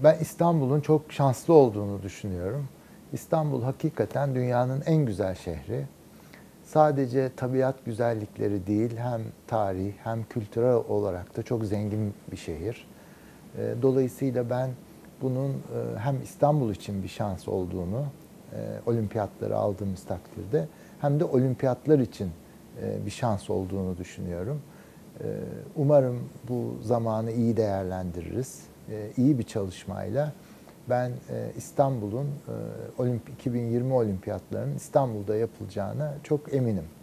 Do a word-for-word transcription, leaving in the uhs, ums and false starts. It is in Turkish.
Ben İstanbul'un çok şanslı olduğunu düşünüyorum. İstanbul hakikaten dünyanın en güzel şehri. Sadece tabiat güzellikleri değil, hem tarih hem kültürel olarak da çok zengin bir şehir. E, Dolayısıyla ben bunun e, hem İstanbul için bir şans olduğunu, e, olimpiyatları aldığımız takdirde, hem de olimpiyatlar için e, bir şans olduğunu düşünüyorum. E, Umarım bu zamanı iyi değerlendiririz. E, İyi bir çalışmayla ben e, İstanbul'un e, Olimp iki bin yirmi olimpiyatlarının İstanbul'da yapılacağına çok eminim.